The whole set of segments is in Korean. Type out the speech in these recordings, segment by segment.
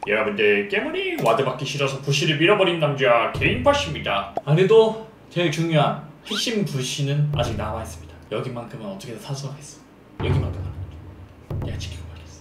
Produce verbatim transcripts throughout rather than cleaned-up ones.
여러분들 깨물이 와드받기 싫어서 부시를 밀어버린 남자 개인팟입니다. 안 그래도 제일 중요한 핵심 부시는 아직 남아있습니다. 여기만큼은 어떻게든 사수하겠어. 여기만큼은 내가 지키고 가겠어.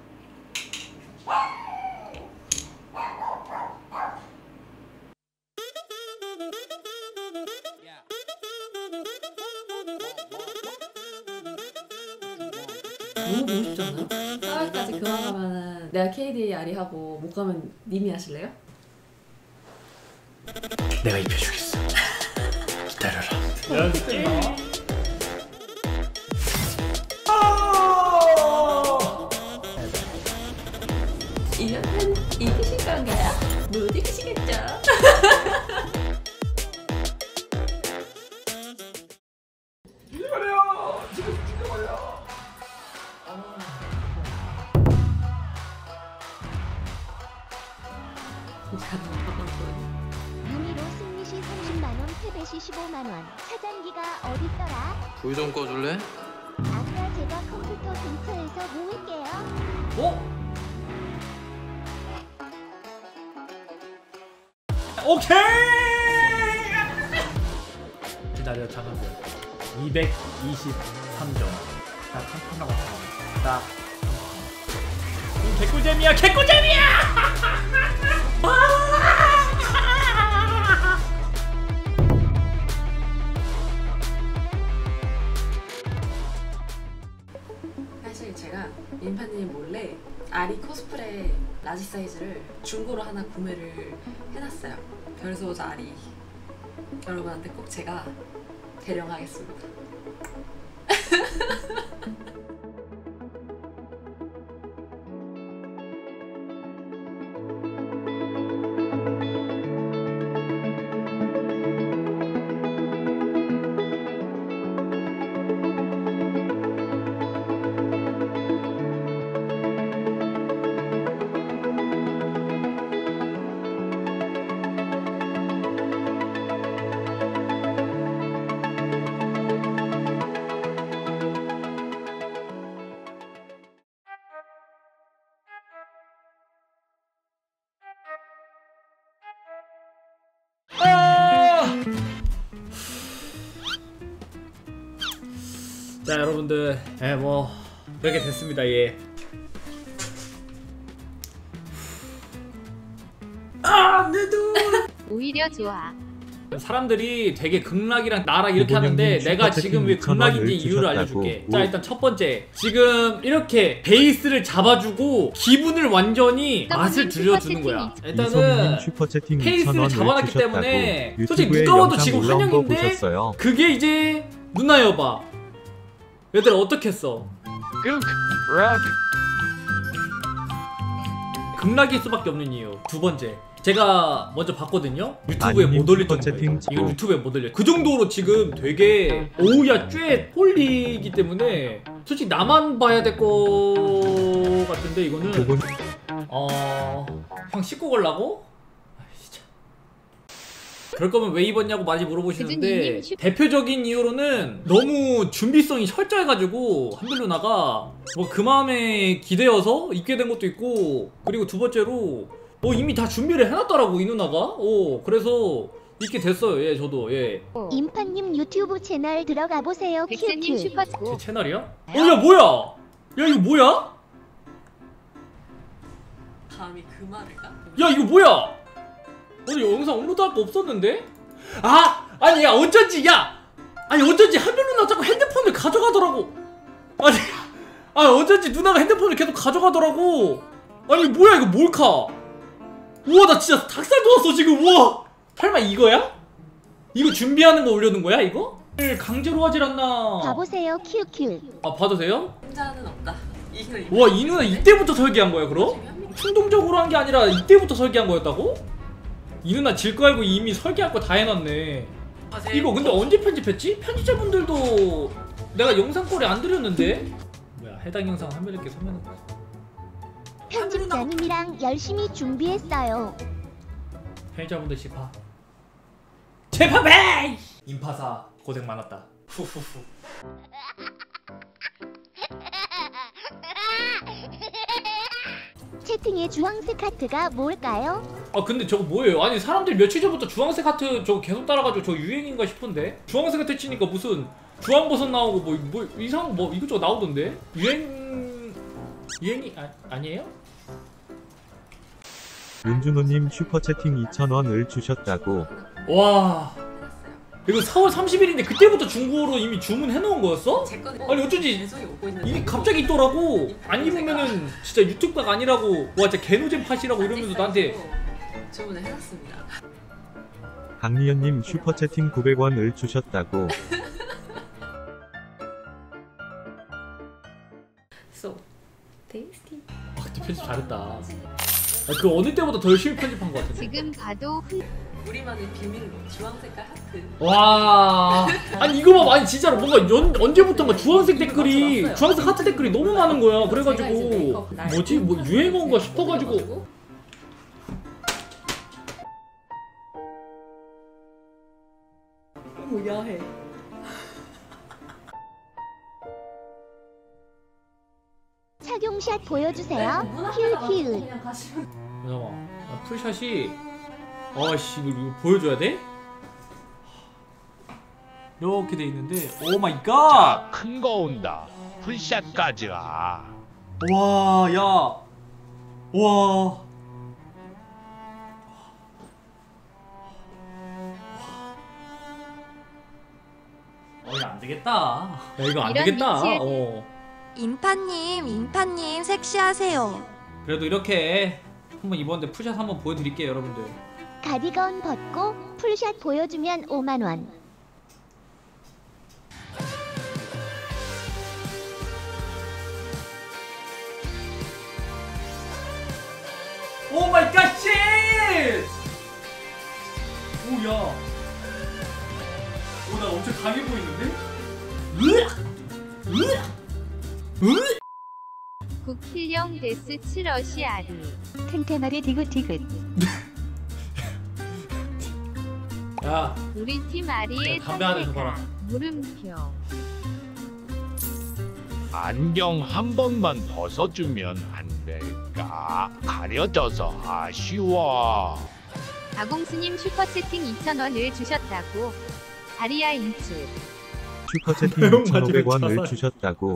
너무 보고 싶지 않나요? 사월까지 그만 가면은 내가 케이디에이 아리하고 못 가면 님이 하실래요? 내가 입혀주겠어. 기다려라. 연습. 일 년은 이기실 건가요? 못 이기시겠죠? 죽여버려! 지금 죽여버려! 유미로 승리시 삼십만 원, 패배시 십오만 원. 차단기가 어딨더라? 불 좀 꺼줄래? 아까 제가 컴퓨터 근처에서 모을게요. 어? 오케이! 기다려, 잠깐만. 이백이십삼 점. 딱 한 판 남았어. 딱. 음, 개꿀잼이야, 개꿀잼이야! 사실 제가 인파님 몰래 아리 코스프레 라지 사이즈를 중고로 하나 구매를 해놨어요. 별소자 아리 여러분한테 꼭 제가 대령하겠습니다. 자, 여러분들, 예, 뭐 그렇게 됐습니다. 예. 아, 내 눈. 오히려 좋아. 사람들이 되게 극락이랑 나랑 이렇게 하는데 내가 지금 왜 극락인지 이유를 알려줄게. 자, 일단 첫 번째, 지금 이렇게 베이스를 잡아주고 기분을 완전히 맛을 들려주는 거야. 일단은 페이스를 잡아놨기 때문에 솔직히 누가 봐도 지금 환영인데 그게 이제 누나 여봐. 얘들아 어떻게 했어? 극락일 수밖에 없는 이유. 두 번째, 제가 먼저 봤거든요? 유튜브에 못 올릴 정도예요. 이거 유튜브에 못 올려. 그 정도로 지금 되게 오우야 쬐 홀리기 때문에 솔직히 나만 봐야 될 거 같은데 이거는 어... 형 씻고 걸라고? 그럴 거면 왜 입었냐고 많이 물어보시는데 대표적인 이유로는 너무 준비성이 철저해가지고 한별 누나가 뭐 그 마음에 기대어서 입게 된 것도 있고, 그리고 두 번째로 뭐 이미 다 준비를 해놨더라고 이 누나가. 어 그래서 입게 됐어요. 예, 저도. 예. 인파님 유튜브 채널 들어가 보세요. 큐큐. 제 채널이야? 어, 야 뭐야? 야 이거 뭐야? 감히 그 말을 까? 야 이거 뭐야? 오늘 영상 업로드할 거 없었는데? 아! 아니 야 어쩐지 야! 아니 어쩐지 한별 누나 자꾸 핸드폰을 가져가더라고. 아니 아니 어쩐지 누나가 핸드폰을 계속 가져가더라고. 아니 뭐야 이거 몰카. 우와 나 진짜 닭살 돋았어 지금. 우와 설마 이거야? 이거 준비하는 거 올려놓은 거야 이거? 강제로 하질 않나. 봐보세요 큐큐. 아 봐도 돼요? 혼자는 없다. 이 누나 와 이 누나 이때부터 설계한 거야 그럼? 충동적으로 한 게 아니라 이때부터 설계한 거였다고? 이 누나 질 거 알고 이미 설계할 거 다 해놨네. 이거 근데 언제 편집했지? 편집자분들도 내가 영상꼴에 안 들였는데? 뭐야 해당 영상 화면 이렇게 서면은 편집자님이랑 열심히 준비했어요. 편집자분들 봐. 제파베이! 인파사 고생 많았다. 후후후. 채팅의 주황색 하트가 뭘까요? 아 근데 저거 뭐예요? 아니 사람들 며칠 전부터 주황색 하트 저거 계속 따라가지고 저거 유행인가 싶은데 주황색 하트 치니까 무슨 주황버섯 나오고 뭐, 뭐 이상한 뭐 이것저것 나오던데? 유행... 유행이 아, 아니에요? 윤준호님 슈퍼채팅 이천 원을 주셨다고. 와 이거 사월 삼십일인데 그때부터 중고로 이미 주문해놓은 거였어? 제 거는 아니 어쩐지 계속 오고 있는 이게 갑자기 있더라고. 안 입으면은 진짜 유튜브가 아니라고 와 진짜 개노잼 팟이라고 이러면서 나한테 주문을 해놨습니다. 강리현님 슈퍼채팅 구백 원을 주셨다고. So tasty. 아 그때 편집 잘했다. 아, 그 어느 때보다 더 열심히 편집한 것 같은데. 지금 봐도 훌... 우리만의 비밀로 주황색깔 하트. 와 아니 이거 봐 아니 진짜로 뭔가 연, 언제부턴가 주황색 댓글이 주황색 하트 댓글이 너무 많은 거야. 그래가지고 뭐지 뭐 유행어인가 싶어가지고 어머 야해. 착용샷 보여주세요. 키읔키읔. 잠깐만 아, 풀샷이 아씨 이거, 이거 보여줘야 돼? 이렇게 돼 있는데 오 마이 갓! 큰 거 온다. 풀샷까지야. 와, 야. 와. 어, 이거 안 되겠다. 야, 이거 안 이런 되겠다. 미칠- 어. 인파님, 인파님 섹시하세요. 그래도 이렇게 한번 이번에 풀샷 한번 보여드릴게요, 여러분들. 가디건 벗고 풀샷 보여주면 오만 원. 오 마이 갓 쉣! 오, 야. 오, 나 엄청 강해 보이는데? 으악! 으악! 으악! 국힐령 데스 칠러시 아리. 템템아리 디귿디귿. 야, 우리 팀 아리의 야, 담배 하나 줘봐라. 물음표. 안경 한 번만 벗어주면 안 될까? 가려져서 아쉬워. 아공스님 슈퍼채팅 이천 원을 주셨다고. 아리아 인출. 슈퍼채팅 매운 이천오백 원을 맛이랬잖아. 주셨다고.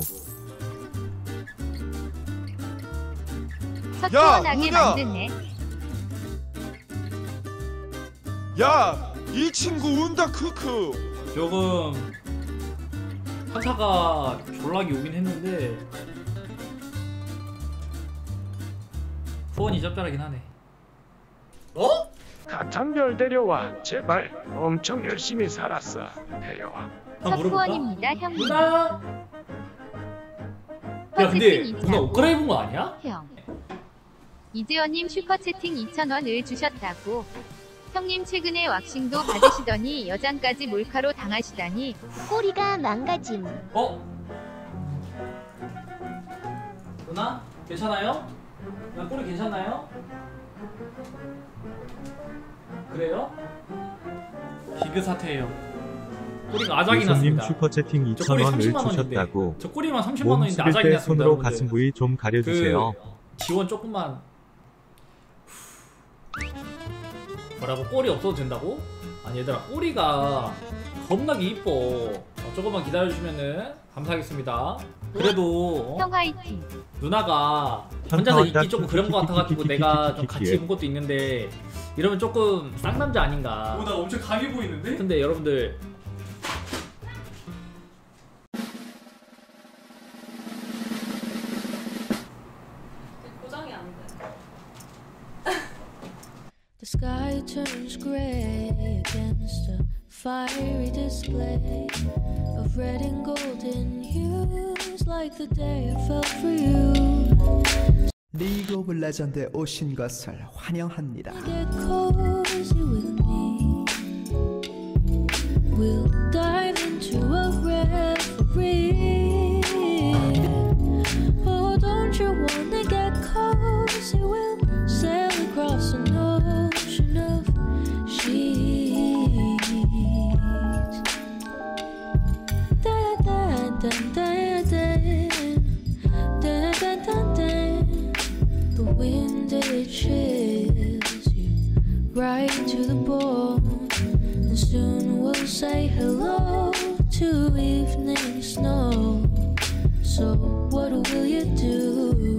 서투원하게 누구냐? 만드네. 야, 이 친구 운다 크크. 조금 환사가 졸라게 오긴 했는데 후원이 짭짤하긴 하네. 어? 가탄별 데려와. 제발. 엄청 열심히 살았어. 데려와. 한번 물어볼까? 서투원입니다 형님. 누나! 야 근데 누나 옷 갈아입은 거 아니야? 형. 이재원님 슈퍼채팅 이천 원을 주셨다고. 형님 최근에 왁싱도 받으시더니 여장까지 몰카로 당하시다니. 꼬리가 망가짐. 어? 누나? 괜찮아요? 누나 꼬리 괜찮나요? 그래요? 기그 사태예요. 꼬리가 아작이 유소님 났습니다. 슈퍼채팅 저 이천 꼬리 원을 삼십만 원인데. 주셨다고. 저 꼬리만 삼십만 몸 원인데 숙일 아작이 때 났습니다. 손으로 여러분들. 가슴 부위 좀 가려주세요. 그 지원 조금만. 뭐라고? 꼬리 없어도 된다고? 아니 얘들아 꼬리가 겁나게 이뻐. 어, 조금만 기다려주시면은 감사하겠습니다. 그래도 어? 형 화이팅. 누나가 혼자서 입기 조금 그런 거 같아가지고 내가 좀 같이 입은 것도 있는데 이러면 조금 쌍남자 아닌가. 오, 나 엄청 강해 보이는데? 근데 여러분들 고정이 안 돼. The sky turns gray against a fiery display of red and golden hues like the day I fell for you. 리그 오브 레전드에 오신 것을 환영합니다. Get cozy with me. We'll dive into a reverie. Oh, don't you wanna get cozy? We'll sail across an ocean of sheets. Da da da da da da da da da. The wind the bone, and soon we'll say hello to evening snow. So what will you do?